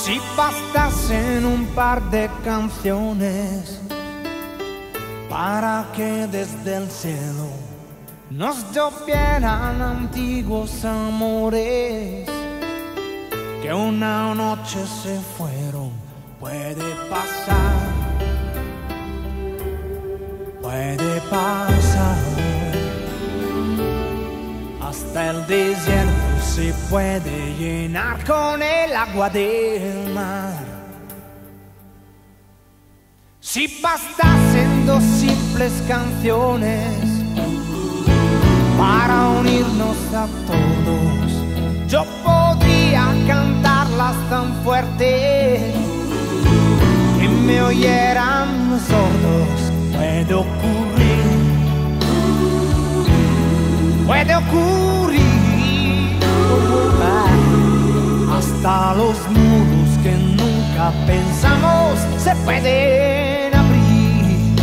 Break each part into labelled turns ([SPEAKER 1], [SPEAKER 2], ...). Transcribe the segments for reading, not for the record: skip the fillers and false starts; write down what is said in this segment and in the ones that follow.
[SPEAKER 1] Si bastasen un par de canciones para que desde el cielo nos llovieran antiguos amores que una noche se fueron, puede pasar, puede pasar. Hasta el desierto se puede llenar con el agua del mar. Si bastasen dos simples canciones para unirnos a todos, yo podría cantarlas tan fuerte que me oyeran sordos. Puede ocurrir, puede ocurrir. Hasta los muros que nunca pensamos se pueden abrir.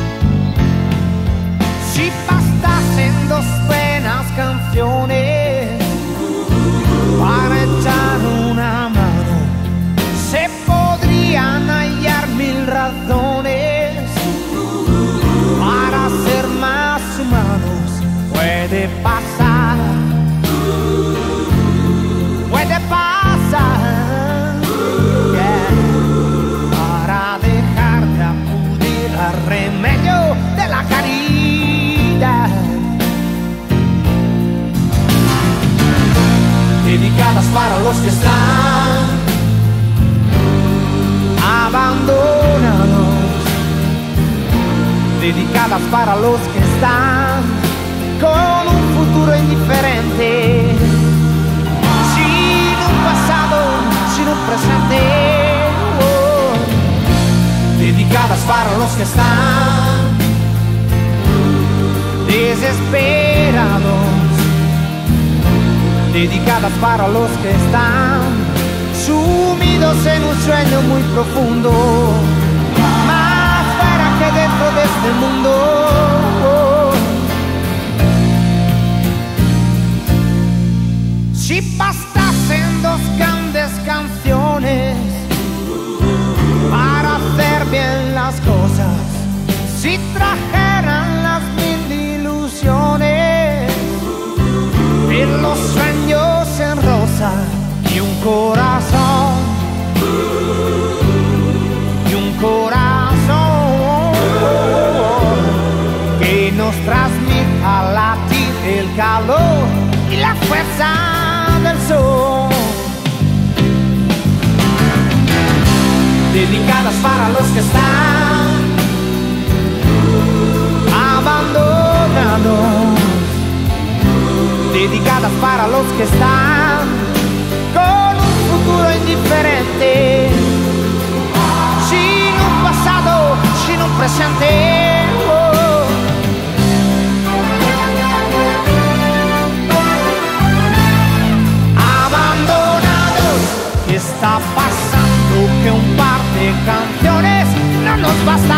[SPEAKER 1] Si bastasen dos buenas canciones para echar una mano, se podrían hallar mil razones para ser más humanos. Puede pasar, puede pasar, yeah. Para dejar de acudir al remedio de la caridad. Dedicadas para los que están abandonados, dedicadas para los que están con un futuro indiferente, sin un pasado, sin un presente, oh. Dedicadas para los que están desesperados, dedicadas para los que están sumidos en un sueño muy profundo, más fuera que dentro de este mundo. Si bastasen dos grandes canciones para hacer bien las cosas, si trajeran las mil ilusiones y los sueños en rosa y un corazón que nos transmita latir el calor y la fuerza del sol. Dedicadas para los que están abandonados, dedicadas para los que están con un futuro indiferente, sin un pasado, sin un presente, oh. Abandonados, ¿qué está pasando? Que un par de canciones no nos basta